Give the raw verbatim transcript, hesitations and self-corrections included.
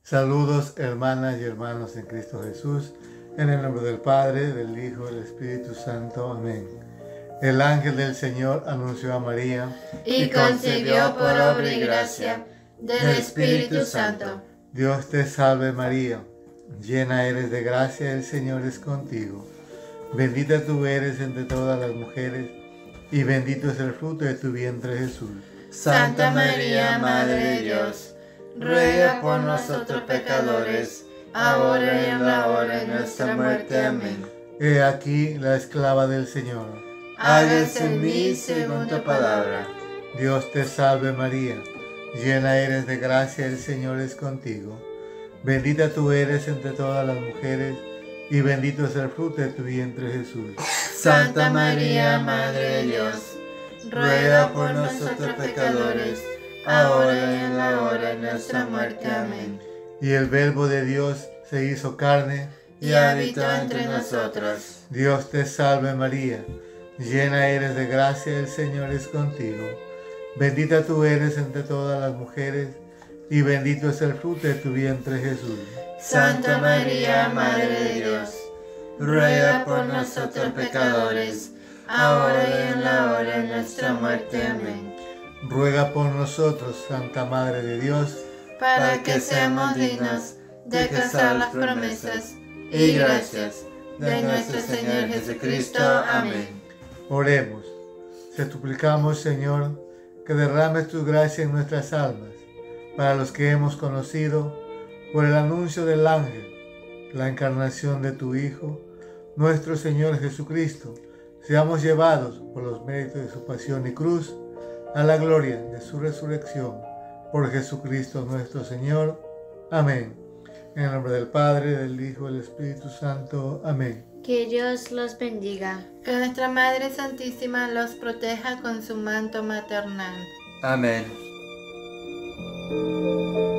Saludos, hermanas y hermanos en Cristo Jesús, en el nombre del Padre, del Hijo y del Espíritu Santo. Amén. El ángel del Señor anunció a María y concibió por obra y gracia del Espíritu Santo. Dios te salve María, llena eres de gracia, el Señor es contigo. Bendita tú eres entre todas las mujeres, y bendito es el fruto de tu vientre Jesús. Santa María, Madre de Dios, ruega por nosotros pecadores, ahora y en la hora de nuestra muerte. Amén. He aquí la esclava del Señor. Hágase en mí según tu palabra. Dios te salve María, llena eres de gracia, el Señor es contigo. Bendita tú eres entre todas las mujeres, y bendito es el fruto de tu vientre Jesús. Santa María, Madre de Dios, ruega por nosotros pecadores, ahora y en la hora de nuestra muerte. Amén. Y el Verbo de Dios se hizo carne y habitó entre nosotros. Dios te salve María, llena eres de gracia, el Señor es contigo. Bendita tú eres entre todas las mujeres, y bendito es el fruto de tu vientre Jesús. Santa María, Madre de Dios, ruega por nosotros pecadores, ahora y en la hora de nuestra muerte. Amén. Ruega por nosotros, Santa Madre de Dios, para que seamos dignos de alcanzar las promesas y gracias de nuestro Señor Jesucristo. Amén. Oremos. Te suplicamos, Señor, que derrames tu gracia en nuestras almas, para los que hemos conocido, por el anuncio del ángel, la encarnación de tu Hijo, nuestro Señor Jesucristo, seamos llevados por los méritos de su pasión y cruz a la gloria de su resurrección, por Jesucristo nuestro Señor. Amén. En el nombre del Padre, del Hijo y del Espíritu Santo. Amén. Que Dios los bendiga. Que nuestra Madre Santísima los proteja con su manto maternal. Amén.